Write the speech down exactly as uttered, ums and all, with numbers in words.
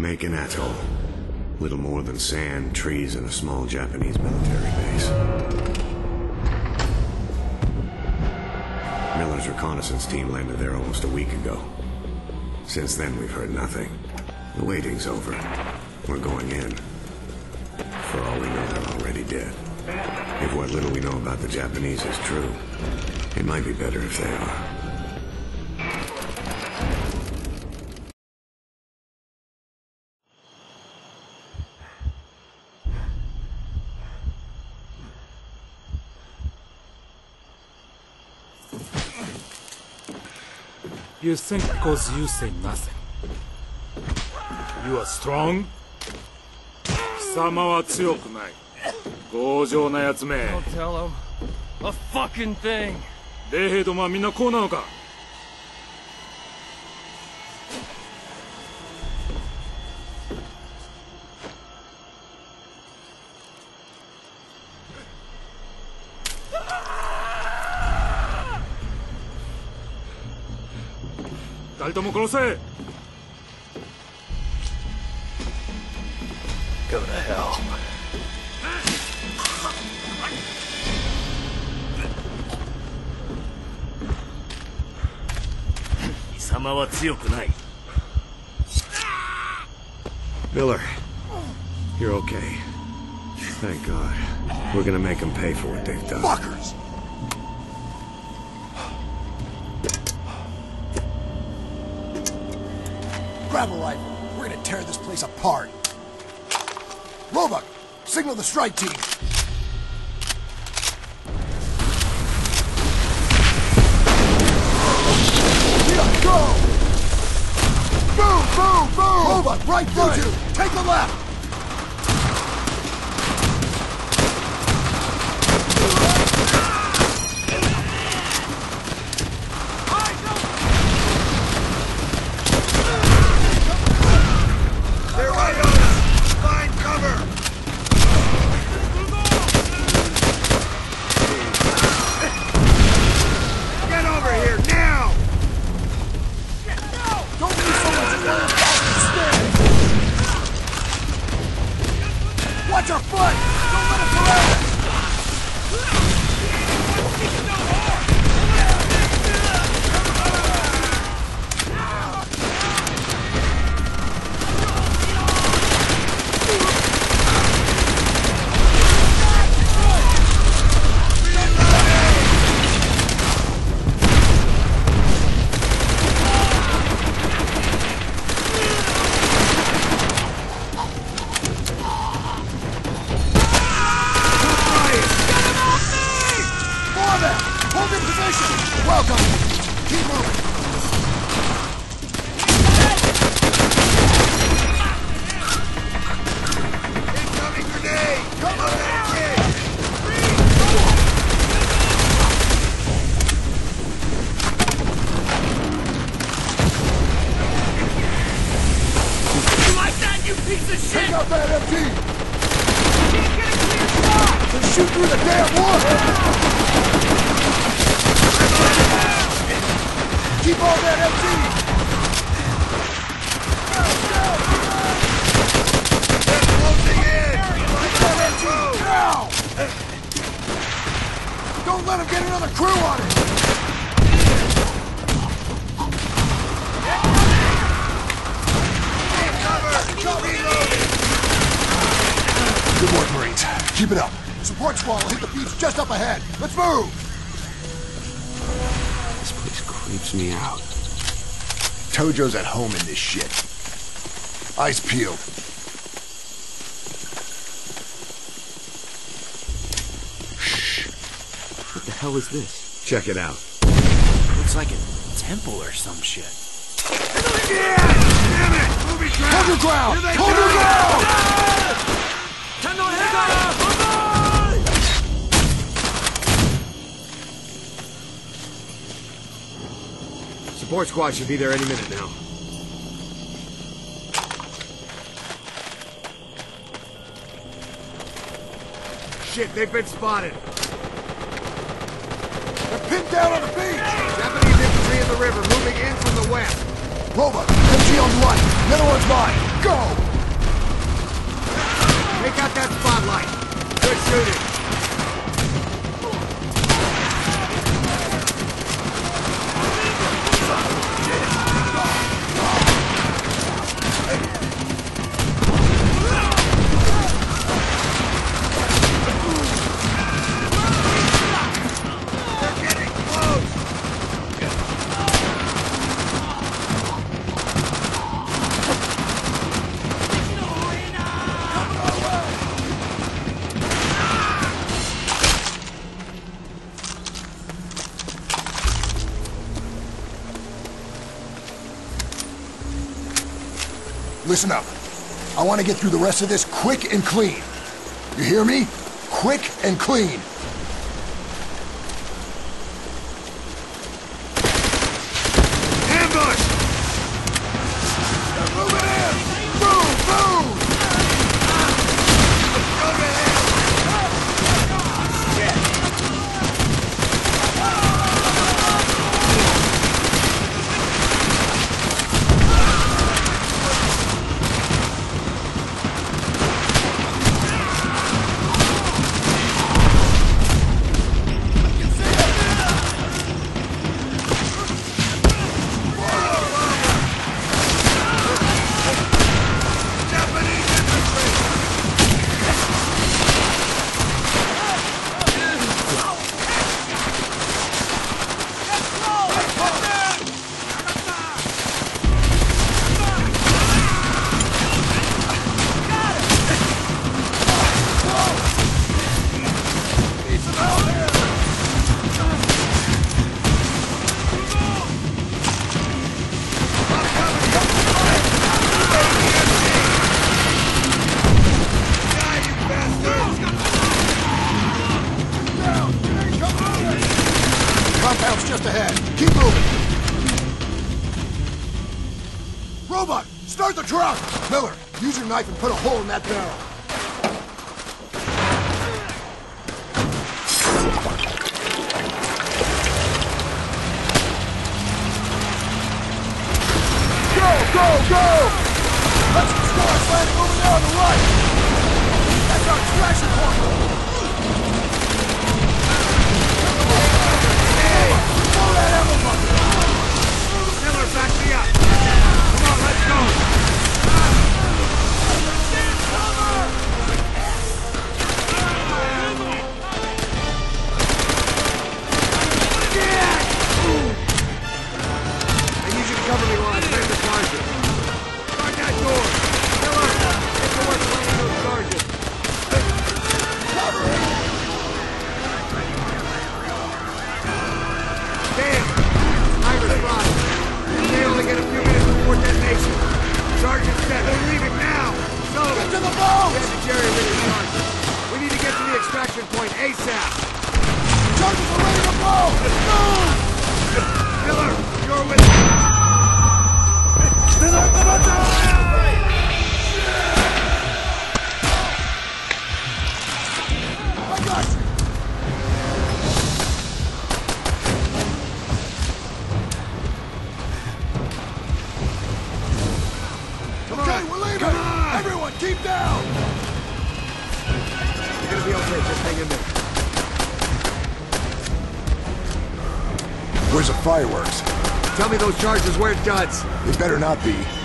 Makin Atoll. Little more than sand, trees, and a small Japanese military base. Miller's reconnaissance team landed there almost a week ago. Since then, we've heard nothing. The waiting's over. We're going in. For all we know, they're already dead. If what little we know about the Japanese is true, it might be better if they are. You think because you say nothing. You are strong? 貴様は強くない。強情なやつめ。 Don't tell him a fucking thing. 米兵どもはみんなこうなのか。二人とも殺せ。 Go to hell. 貴様は強くない。 Miller, you're okay. Thank God. We're gonna make them pay for what they've done. Fuckers! Grab a rifle. We're gonna tear this place apart. Roebuck, signal the strike team. Yeah, go! Boom, boom, boom! Roebuck, right through you! Take the left! Watch your foot! Don't let it surround! Hold your position! Welcome! Keep moving! Incoming grenade! Come on, kid! You like that, you piece of shit? Take out that M G! Can't get a clear shot! Then shoot through the damn water! Keep all that M G! They're closing in! Get that M G now! Don't let them get another crew on it! Take cover! Reloading! Good work, Marines. Keep it up. Support squad will hit the beach just up ahead. Let's move! Creeps me out. Tojo's at home in this shit. Eyes peeled. Shh. What the hell is this? Check it out. Looks like a temple or some shit. Yeah! Damn it! Moving ground! Hold your ground! Hold your ground! Support squad should be there any minute now. Shit, they've been spotted. They're pinned down on the beach! Japanese infantry in the river, moving in from the west. Roebuck, M G on the right. The other one's mine. Go! Take out that spotlight. Good shooting. Listen up. I want to get through the rest of this quick and clean. You hear me? Quick and clean. Ambush! They're moving in! Move! Move! Compound's just ahead. Keep moving. Robot, start the truck! Miller, use your knife and put a hole in that barrel. Go, go, go! Let's explore this landing over there on the right! That's our extraction point! Throw that ammo bucket! Miller, back me up! Come on, let's go! I need you to cover me while I save the charges. Guard that door! Miller, get to work playing those charges. Cover him! Damn! Sniper spot! They only get a few minutes before detonation. Sergeant said they're leaving now! So, Get to the boat! get the Jerry with his charges. We need to get to the extraction point ASAP! Charges are ready to blow! Move! Miller, you're with me! I got you! Come Okay, on! we're leaving! Come on! Everyone, keep down! You're gonna be okay, just hang in there. Where's the fireworks? Tell me those charges weren't duds. They better not be.